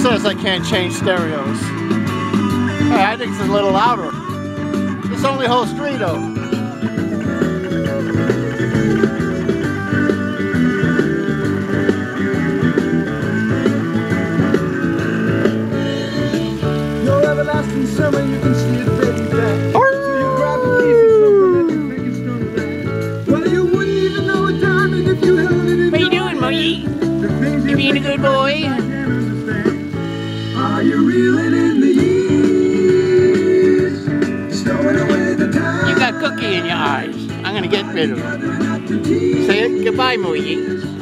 says I can't change stereos. Hey, I think it's a little louder. This only holds 3 though. Your everlasting summer, you can see it fading back. So you grab a piece of something that you think is strung back. Well, you wouldn't even know a diamond if you held it in What you doing, Moogie? you being a good boy? Are you reeling in the years? Stowing away the time. You got cookie in your eyes. I'm gonna get rid of it. Say it. Goodbye, Moogie.